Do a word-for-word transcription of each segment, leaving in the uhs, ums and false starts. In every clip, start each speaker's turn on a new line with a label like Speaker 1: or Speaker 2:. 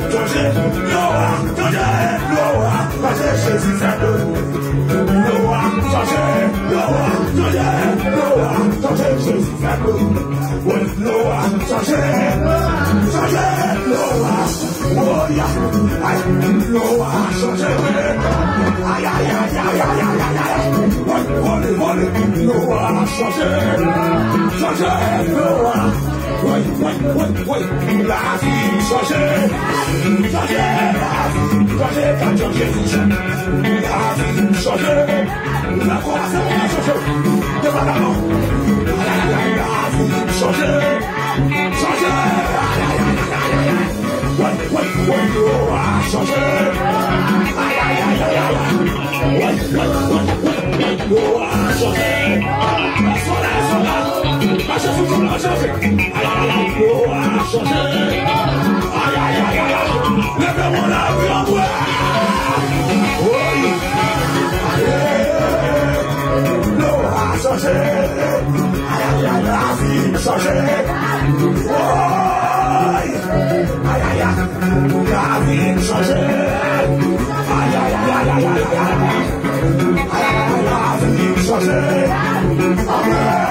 Speaker 1: changer, Noah, changer, Noah, changer, Jésus fait de Noah, changer, Noah, changer, Noah, changer, Jésus fait de Noah, changer, changer, Noah, oh yeah, aïe, Noah, changer, aïe, aïe, aïe, aïe, aïe, aïe, aïe, volez, volez, Noah, changer, changer, Noah. Oui, oui, oui, oui, la vie changée, changée, la vie changée, quand Jésus change, la vie changée, la croix c'est pas changée, devant la mort, la vie changée, changée, oui, oui, oui, l'eau a changé, aïe, aïe, aïe, aïe, aïe, oui, oui, oui, oui, l'eau a changé, la soleil, soleil, la Jésus comme la changé. L'eau a changé. Aïe, aïe, aïe, aïe, aïe. Lève-moi la vie en bois. Oui. L'eau a changé. Aïe, aïe, aïe, la vie a changé. Oui. Aïe, aïe, aïe, la vie a changé. Aïe, aïe, aïe, aïe, aïe, aïe, aïe. Aïe, aïe, la vie a changé. Amen.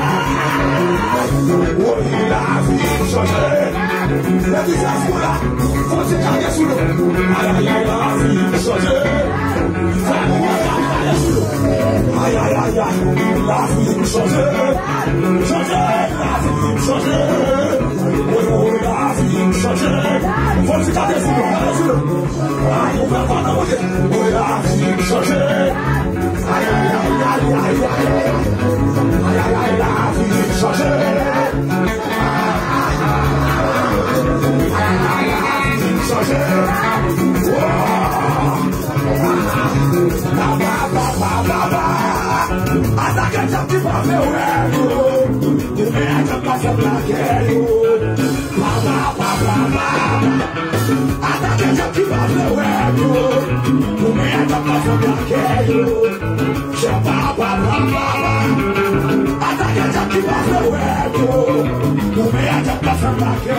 Speaker 1: Oui, la vie changée. La vie là, faut se garder sous l'eau. Aïe, aïe, aïe, la vie changée. Aïe, aïe, aïe, aïe, la vie changée. Changée, la vie changée. Oui, oui, la vie changée. Faut se garder sous l'eau, garder sous l'eau. Aïe, on va pas l'envoyer. Oui, la vie changée. Aïe, aïe, aïe, aïe, aïe, aïe. Aïe, aïe, aïe, la vie changée. Attaque un petit peu de web, tu mets un peu de blague, attaque un petit peu de web, tu mets un peu de blague, je pas pas pas attaque un petit peu de web, tu mets un peu de blague.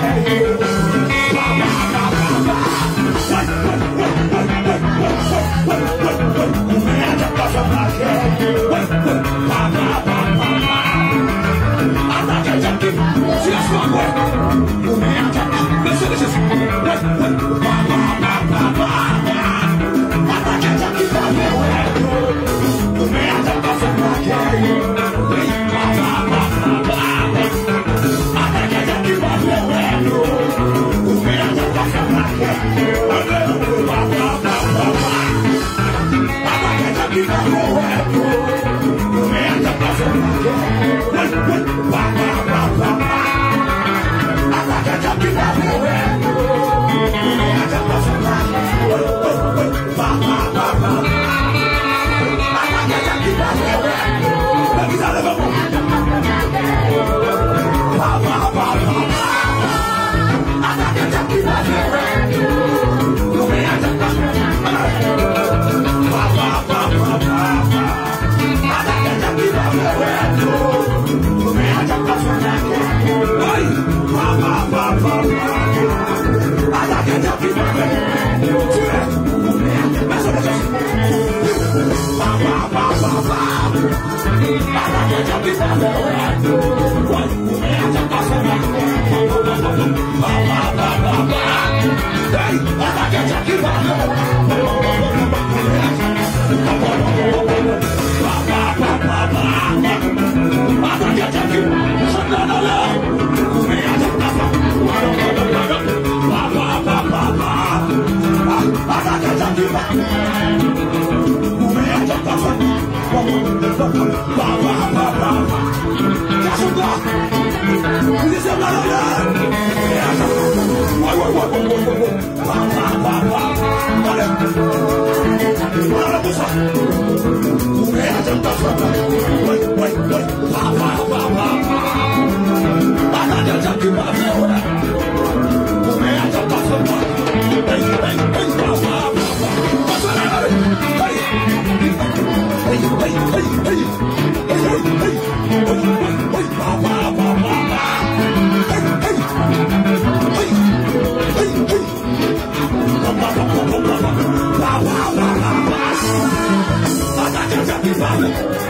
Speaker 1: Hey, hey, hey, hey, hey, hey, hey, hey, hey, hey, hey, hey,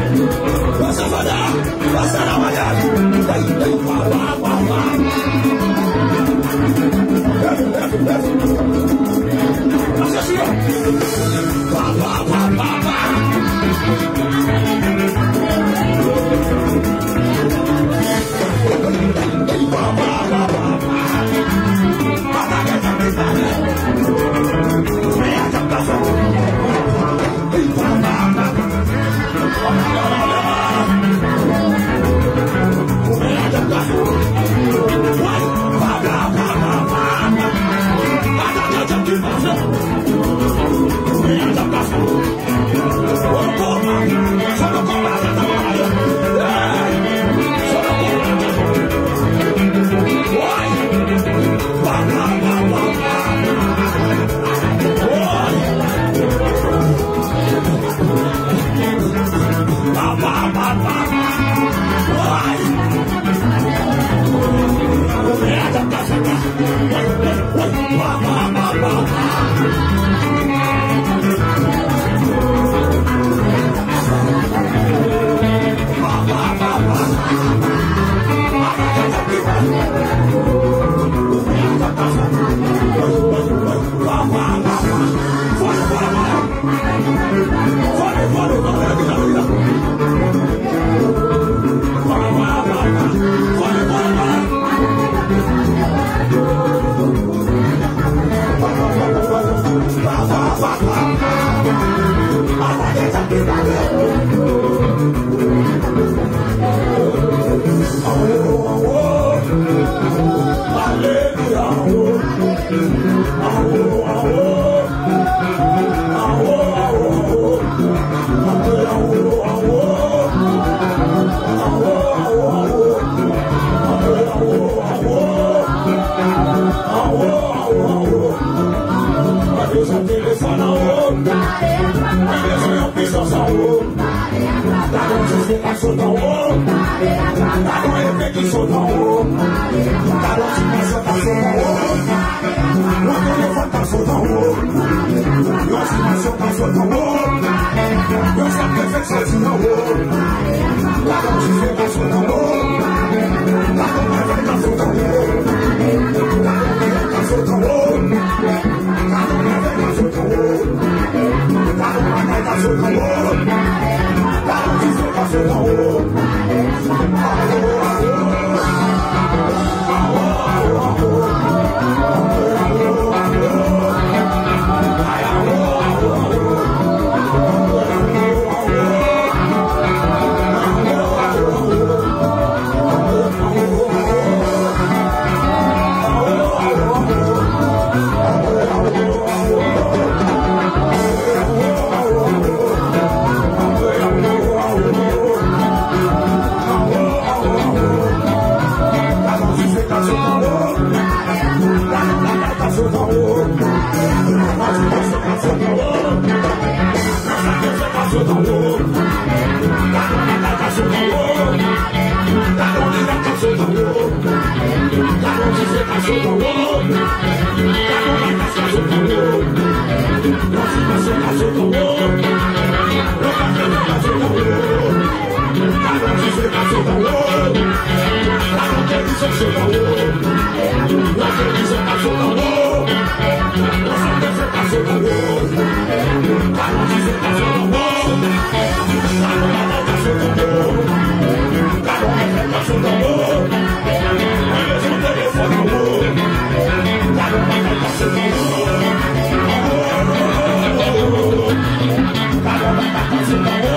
Speaker 2: Thank you.